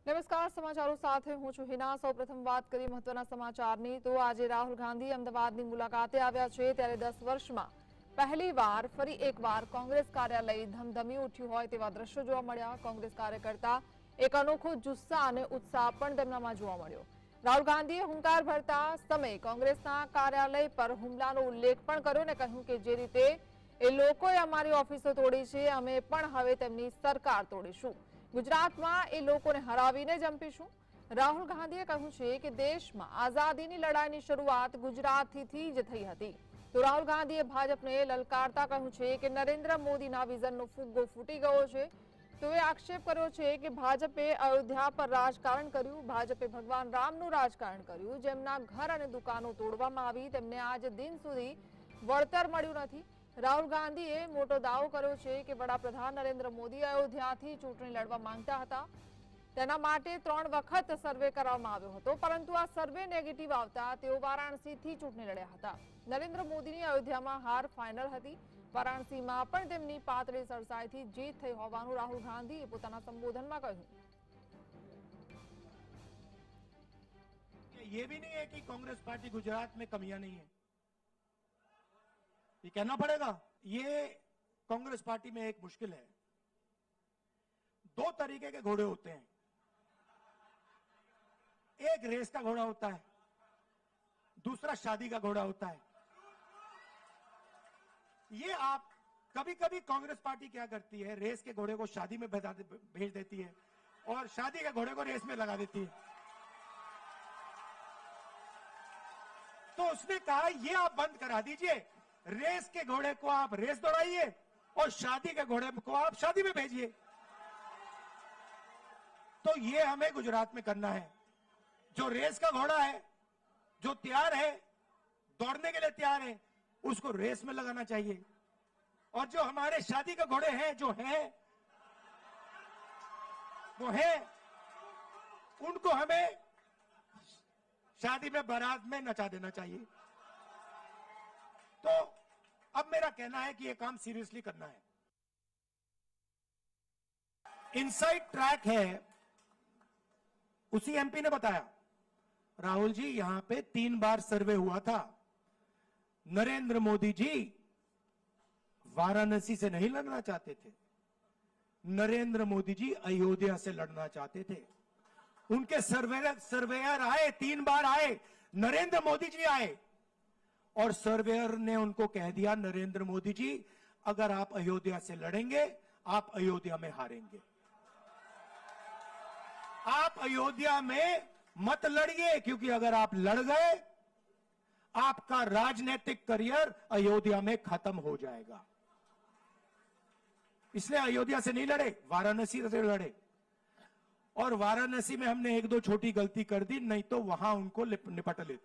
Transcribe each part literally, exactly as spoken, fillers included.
નમસ્કાર, સમાચારો સાથે હું છું હિના। સૌપ્રથમ વાત કરી મહત્વના સમાચારની તો આજે રાહુલ ગાંધી અમદાવાદની મુલાકાતે આવ્યા છે, ત્યારે દસ વર્ષમાં પહેલીવાર ફરી એકવાર કોંગ્રેસ કાર્યાલય ધમધમી ઉઠ્યું હોય તેવા દ્રશ્યો જોવા મળ્યા। કોંગ્રેસ કાર્યકર્તા એક અનોખો જુસ્સા અને ઉત્સાહ પણ તેમનામાં જોવા મળ્યો। રાહુલ ગાંધીએ હુંકાર ભરતા સમયે કોંગ્રેસના કાર્યાલય પર હુમલાનો ઉલ્લેખ પણ કર્યો ને કહ્યું કે જે રીતે એ લોકોએ અમારી ઓફિસો તોડી છે, અમે પણ હવે તેમની સરકાર તોડીશું। ગુજરાતમાં એ લોકોને હરાવીને જ જંપીશું। રાહુલ ગાંધીએ કહ્યું છે કે દેશમાં આઝાદીની લડાઈની શરૂઆત ગુજરાતથી જ થઈ હતી। તો રાહુલ ગાંધીએ ભાજપને લલકારતા કહ્યું છે કે નરેન્દ્ર મોદીના વિઝનનો ફુગ્ગો ફૂટી ગયો છે। તો એ આક્ષેપ કર્યો છે કે ભાજપે અયોધ્યા પર રાજકારણ કર્યું, ભાજપે ભગવાન રામનું રાજકારણ કર્યું। જેમના ઘર અને દુકાનો તોડવામાં આવી તેમને આજ દિન સુધી વળતર મળ્યું નથી। રાહુલ ગાંધીએ મોટો દાવો કર્યો છે કે વડાપ્રધાન નરેન્દ્ર મોદી અયોધ્યાથી ચૂંટણી લડવા માંગતા હતા, તેના માટે ત્રણ વખત સર્વે કરવામાં આવ્યો હતો, પરંતુ આ સર્વે નેગેટિવ આવતા તેઓ વારાણસીથી ચૂંટણી લડ્યા હતા। નરેન્દ્ર મોદીની અયોધ્યામાં હાર ફાઇનલ હતી। વારાણસીમાં પણ તેમની પાતળી સરસાઈથી જીત થઈ હોવાનું રાહુલ ગાંધીએ પોતાના સંબોધનમાં કહ્યું। ये भी नहीं है कि कांग्रेस पार्टी गुजरात में कमियां नहीं है, ये कहना पड़ेगा। ये कांग्रेस पार्टी में एक मुश्किल है, दो तरीके के घोड़े होते हैं। एक रेस का घोड़ा होता है, दूसरा शादी का घोड़ा होता है। ये आप कभी कभी कांग्रेस पार्टी क्या करती है, रेस के घोड़े को शादी में भेज देती है और शादी के घोड़े को रेस में लगा देती है। तो उसने कहा ये आप बंद करा दीजिए, रेस के घोड़े को आप रेस दौड़ाइए और शादी के घोड़े को आप शादी में भेजिए। तो ये हमें गुजरात में करना है। जो रेस का घोड़ा है, जो तैयार है, दौड़ने के लिए तैयार है, उसको रेस में लगाना चाहिए। और जो हमारे शादी के घोड़े हैं, जो हैं वो हैं, उनको हमें शादी में बारात में नचा देना चाहिए। तो अब मेरा कहना है कि यह काम सीरियसली करना है। इनसाइड ट्रैक है, उसी एमपी ने बताया, राहुल जी यहां पे तीन बार सर्वे हुआ था। नरेंद्र मोदी जी वाराणसी से नहीं लड़ना चाहते थे, नरेंद्र मोदी जी अयोध्या से लड़ना चाहते थे। उनके सर्वेयर सर्वेयर आए, तीन बार आए, नरेंद्र मोदी जी आए और सर्वेयर ने उनको कह दिया, नरेंद्र मोदी जी अगर आप अयोध्या से लड़ेंगे, आप अयोध्या में हारेंगे। आप अयोध्या में मत लड़िए, क्योंकि अगर आप लड़ गए, आपका राजनीतिक करियर अयोध्या में खत्म हो जाएगा। इसलिए अयोध्या से नहीं लड़े, वाराणसी से लड़े। और वाराणसी में हमने एक दो छोटी गलती कर दी, नहीं तो वहां उनको निपट लेते।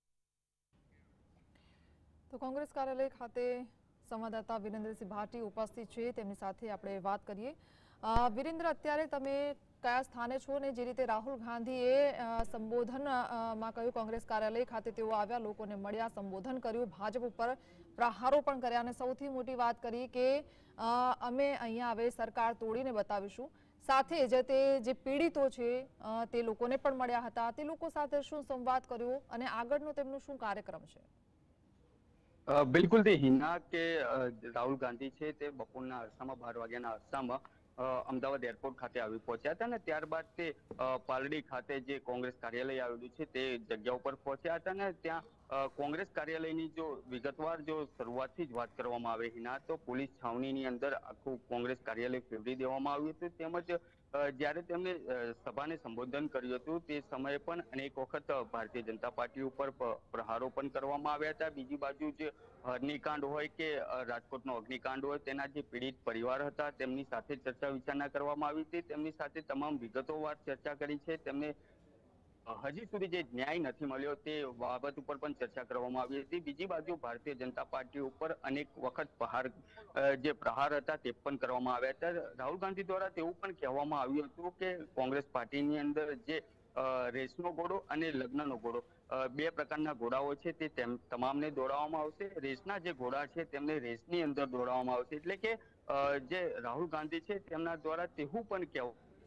तो कांग्रेस कार्यालय खाते संवाददाता वीरेन्द्रसिंह भाटी उपस्थित છે, તેમની સાથે આપણે વાત કરીએ। વીરેન્દ્ર, અત્યારે તમે કયા સ્થાને છો ને જે રીતે રાહુલ ગાંધીએ સંબોધનમાં કહ્યું, કોંગ્રેસ કાર્યાલય ખાતે તેઓ આવ્યા, લોકોને મળ્યા, સંબોધન કર્યું, ભાજપ ઉપર પ્રહારો પણ કર્યા અને સૌથી મોટી વાત કરી કે અમે અહીંયા હવે સરકાર તોડીને બતાવીશું। સાથે જ તે જે પીડિતો છે તે લોકોને પણ મળ્યા હતા, તે લોકો સાથે શું સંવાદ કર્યો અને આગળનો તેમનો શું કાર્યક્રમ છે? બિલકુલ તે હિના કે રાહુલ ગાંધી છે તે બપોરના અરસામાં બાર વાગ્યાના અરસામાં અમદાવાદ એરપોર્ટ ખાતે આવી પહોંચ્યા હતા અને ત્યારબાદ તે પાલડી ખાતે જે કોંગ્રેસ કાર્યાલય આવેલું છે તે જગ્યા ઉપર પહોંચ્યા હતા અને ત્યાં કોંગ્રેસ કાર્યાલયની જો વિગતવાર જો શરૂઆતથી જ વાત કરવામાં આવે હિના, તો પોલીસ છાવણીની અંદર આખું કોંગ્રેસ કાર્યાલય ફેરવી દેવામાં આવ્યું હતું। તેમજ જ્યારે તેમણે સભાને સંબોધન કર્યું હતું તે સમયે પણ અનેક વખત ભારતીય જનતા પાર્ટી ઉપર પ્રહારો પણ કરવામાં આવ્યા હતા। બીજી બાજુ જે અગ્નિકાંડ હોય કે રાજકોટનો અગ્નિકાંડ હોય તેના જે પીડિત પરિવાર હતા તેમની સાથે ચર્ચા વિચારણા કરવામાં આવી હતી, તેમની સાથે તમામ વિગતોવાર ચર્ચા કરી છે। તેમને હજી સુધી જે ન્યાય નથી મળ્યો તે બાબત ઉપર પણ ચર્ચા કરવામાં આવી હતી। બીજી બાજુ ભારતીય જનતા પાર્ટી ઉપર અનેક વખત પ્રહાર જે પ્રહાર હતા તે પણ કરવામાં આવ્યા હતા। રાહુલ ગાંધી દ્વારા તેવું પણ કહેવામાં આવ્યું હતું કે કોંગ્રેસ પાર્ટીની અંદર જે રેસનો ઘોડો અને લગ્નનો ઘોડો બે પ્રકારના ઘોડાઓ છે તે તમામને દોડાવવામાં આવશે। રેસના જે ઘોડા છે તેમને રેસની અંદર દોડાવવામાં આવશે। એટલે કે જે રાહુલ ગાંધી છે તેમના દ્વારા તેવું પણ કહેવું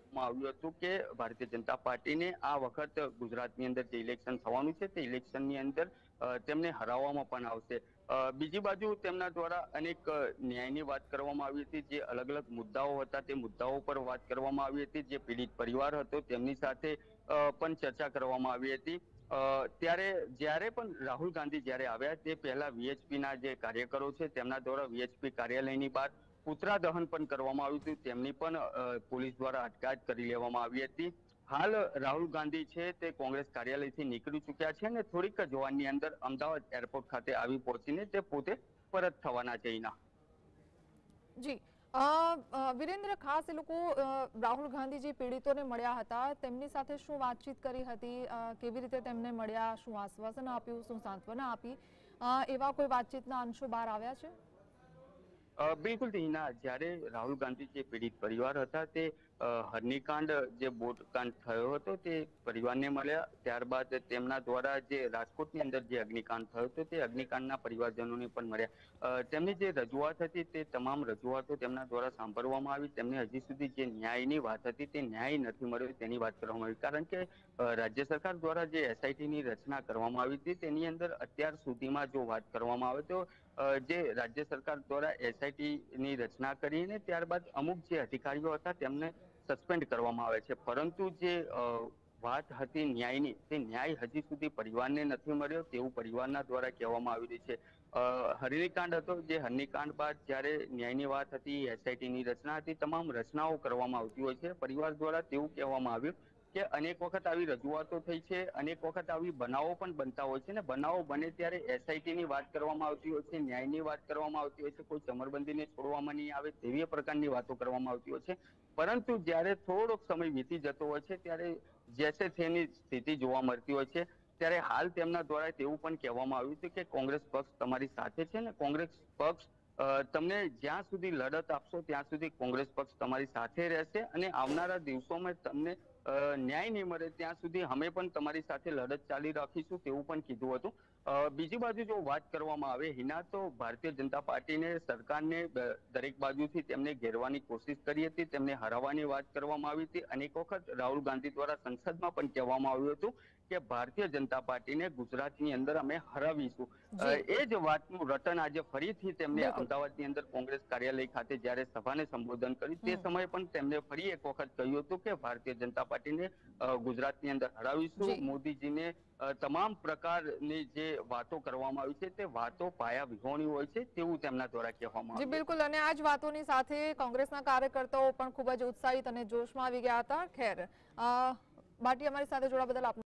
કહેવામાં આવ્યું હતું કે ભારતીય જનતા પાર્ટીને આ વખત ગુજરાતની અંદર જે ઇલેક્શન થવાનું છે તે ઇલેક્શનની અંદર તેમને હરાવવામાં પણ આવશે. બીજી બાજુ તેમના દ્વારા અનેક ન્યાયની વાત કરવામાં આવી હતી. જે અલગ અલગ મુદ્દાઓ હતા તે મુદ્દાઓ પર વાત કરવામાં આવી હતી. જે પીડિત પરિવાર હતો તેમની સાથે પણ ચર્ચા કરવામાં આવી હતી. ત્યારે જ્યારે પણ રાહુલ ગાંધી જ્યારે આવ્યા તે પહેલા વીએચપી ના જે કાર્યકરો છે તેમના દ્વારા વીએચપી કાર્યાલયની બહાર પુતળા દહન પણ કરવામાં આવ્યું હતું. તેમની પણ પોલીસ દ્વારા અટકાયત કરી લેવામાં આવી હતી. હાલ રાહુલ ગાંધી છે તે કોંગ્રેસ કાર્યાલયથી નીકળી ચૂક્યા છે અને થોડીક જ વારની અંદર અમદાવાદ એરપોર્ટ ખાતે આવી પહોંચીને તે પોતે પરત થવાના છે. હિના જી વિરેન્દ્ર, ખાસ એ લોકો રાહુલ ગાંધી જે પીડિતોને મળ્યા હતા તેમની સાથે શું વાતચીત કરી હતી, કેવી રીતે તેમને મળ્યા, શું આશ્વાસન આપ્યું, શું સાંત્વના આપી, એવા કોઈ વાતચીતના અંશો બહાર આવ્યા છે? બિલકુલ હિના, જ્યારે રાહુલ ગાંધી જે પીડિત પરિવાર હતા તે હરણીકાંડ જે બોટકાંડ થયો હતો તે પરિવારને મળ્યા. ત્યારબાદ તેમના દ્વારા જે રાજકોટની અંદર જે અગ્નિકાંડ થયો હતો તે અગ્નિકાંડના પરિવારજનોને પણ મળ્યા. તેમની જે રજૂઆત હતી તે તમામ રજૂઆતો તેમના દ્વારા સાંભળવામાં આવી. તેમને હજી સુધી જે ન્યાયની વાત હતી તે ન્યાય નથી મળ્યો તેની વાત કરવામાં આવી. કારણ કે રાજ્ય સરકાર દ્વારા જે એસઆઈટીની રચના કરવામાં આવી હતી તેની અંદર અત્યાર સુધીમાં જો વાત કરવામાં આવે તો જે રાજ્ય સરકાર દ્વારા એસઆઈટીની રચના કરીને ત્યારબાદ અમુક જે અધિકારીઓ હતા તેમને સસ્પેન્ડ કરવામાં આવે છે. પરંતુ જે વાત હતી ન્યાયની તે ન્યાય હજી સુધી પરિવારને નથી મળ્યો તેવું પરિવારના દ્વારા કહેવામાં આવી રહ્યું છે. હરણીકાંડ હતો, જે હરણીકાંડ બાદ જ્યારે ન્યાયની વાત હતી, એસઆઈટીની રચના હતી, તમામ રચનાઓ કરવામાં આવતી હોય છે. પરિવાર દ્વારા તેવું કહેવામાં આવ્યું કે અનેક વખત આવી રજૂઆતો થઈ છે, અનેક વખત આવી બનાવો પણ બનતા હોય છે ને બનાવો બને ત્યારે એસઆઈટીની વાત કરવામાં આવતી હોય છે, ન્યાયની વાત કરવામાં આવતી હોય છે, કોઈ ચમરબંધીને છોડવામાં નહીં આવે તેવી પ્રકારની વાતો કરવામાં આવતી હોય છે. પરંતુ જ્યારે થોડોક સમય વીતી જતો હોય છે ત્યારે જેસે તેની સ્થિતિ જોવા મળતી હોય છે. ત્યારે હાલ તેમના દ્વારા તેવું પણ કહેવામાં આવ્યું છે કે કોંગ્રેસ પક્ષ તમારી સાથે છે ને કોંગ્રેસ પક્ષ તમને જ્યાં સુધી લડત આપશો ત્યાં સુધી કોંગ્રેસ પક્ષ તમારી સાથે રહેશે અને આવનારા દિવસોમાં તમને ન્યાય નહીં મળે ત્યાં સુધી અમે પણ તમારી સાથે લડત ચાલી રાખીશું તેવું પણ કીધું હતું. બીજી બાજુ જો વાત કરવામાં આવે હિના, તો ભારતીય જનતા પાર્ટીને સરકારને દરેક બાજુથી તેમને ઘેરવાની કોશિશ કરી હતી, તેમને હરાવવાની વાત કરવામાં આવી હતી. અનેક વખત રાહુલ ગાંધી દ્વારા સંસદમાં પણ કહેવામાં આવ્યું હતું કે ભારતીય જનતા પાર્ટીને ગુજરાતની અંદર અમે હરાવીશું. એ જ વાતનું રટન આજે ફરીથી તેમને અમદાવાદની અંદર કોંગ્રેસ કાર્યાલય ખાતે જ્યારે સભાને સંબોધન કર્યું તે સમયે પણ તેમને ફરી એક વખત કહ્યું હતું કે ભારતીય જનતા પાર્ટીને ગુજરાતની અંદર હરાવીશું. મોદીજીને તમામ પ્રકારની જે વાતો કરવામાં આવી છે તે વાતો પાયા વિહોણી હોય છે તેવું તેમના દ્વારા કહેવામાં આવ્યું. જી બિલકુલ, અને આ જ વાતોની સાથે કોંગ્રેસના કાર્યકર્તાઓ પણ ખૂબ જ ઉત્સાહિત અને જોશમાં આવી ગયા હતા. ખેર, બાટી અમારી સાથે જોડા બદલ આપનો